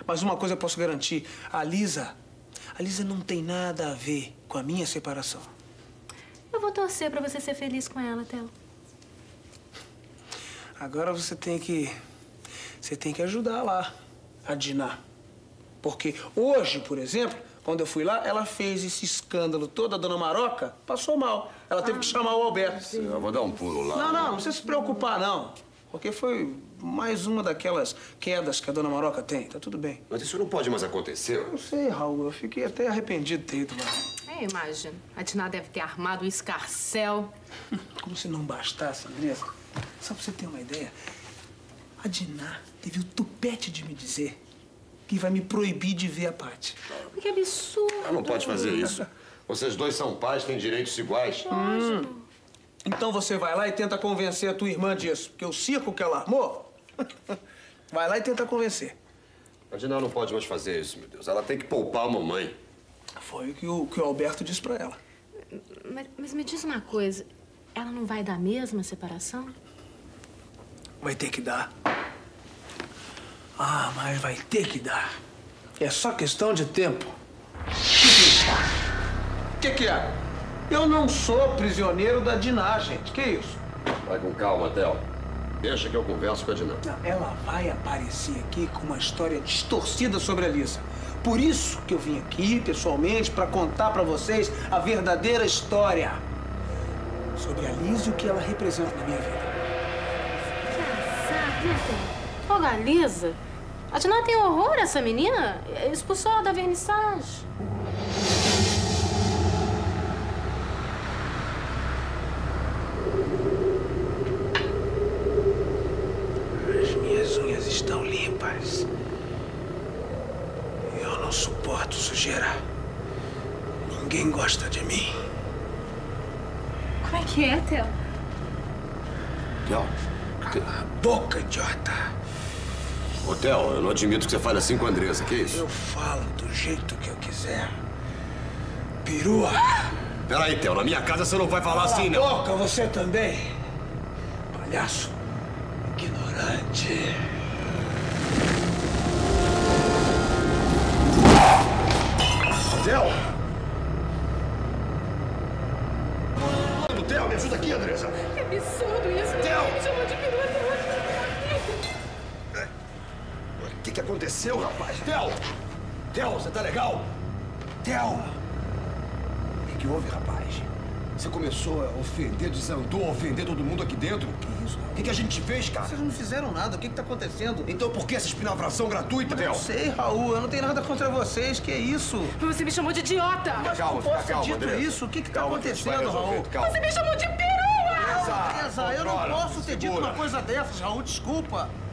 Mas uma coisa eu posso garantir. A Lisa não tem nada a ver com a minha separação. Eu vou torcer pra você ser feliz com ela, Theo. Agora você tem que ajudar lá, a Diná. Porque hoje, por exemplo, quando eu fui lá, ela fez esse escândalo todo, a dona Maroca passou mal. Ela teve que chamar o Alberto. Eu vou dar um pulo lá. Não precisa se preocupar, não. Porque foi mais uma daquelas quedas que a dona Maroca tem. Tá tudo bem. Mas isso não pode mais acontecer. Eu sei, Raul. Eu fiquei até arrependido de ter ido lá. Imagino. A Diná deve ter armado um escarcéu. Como se não bastasse, Andressa. Só pra você ter uma ideia, a Diná teve o tupete de me dizer que vai me proibir de ver a Paty. Que absurdo. Ela não pode fazer isso. Vocês dois são pais, têm direitos iguais. Então você vai lá e tenta convencer a tua irmã disso. Porque o circo que ela armou... Vai lá e tenta convencer. A Diná não pode mais fazer isso, meu Deus. Ela tem que poupar a mamãe. Foi o que o Alberto disse pra ela. Mas me diz uma coisa. Ela não vai dar mesmo a separação? Vai ter que dar. Ah, mas vai ter que dar. É só questão de tempo. O que é? Eu não sou prisioneiro da Diná, gente. Que isso? Vai com calma, Theo. Deixa que eu converso com a Diná. Ela vai aparecer aqui com uma história distorcida sobre a Lisa. Por isso que eu vim aqui, pessoalmente, para contar para vocês a verdadeira história sobre a Lisa e o que ela representa na minha vida. Que azar, né, Theo? Folga a Lisa? A Diná tem horror a essa menina? Expulsou ela da vernissage. As minhas unhas estão limpas. Eu não suporto sujeira. Ninguém gosta de mim. Como é que é, Theo? Theo? Cala a boca, idiota. Ô, Theo, eu não admito que você fale assim com a Andressa. Que isso? Eu falo do jeito que eu quiser. Perua. Peraí, Theo. Na minha casa você não vai falar assim, não. Cala a boca, você também. Palhaço. Ignorante. Theo! Theo, me ajuda aqui, Andressa. Que absurdo isso. Theo! Me chamou de perua até hoje. O que aconteceu, rapaz? Theo! Theo, você tá legal? Theo! O que houve, rapaz? Você começou a ofender, desandou a ofender todo mundo aqui dentro? Que isso? O que a gente fez, cara? Vocês não fizeram nada. O que tá acontecendo? Então por que essa espinavração gratuita, Theo? Não sei, Raul. Eu não tenho nada contra vocês. Que isso? Você me chamou de idiota. Mas Calma, não fica posso ter calma, dito Andressa. isso. O que tá Calma, a gente vai acontecendo, resolver, Raul? calma. Você me chamou de perua. Teresa, eu não controla, posso ter dito segura. uma coisa dessas, Raul. Desculpa.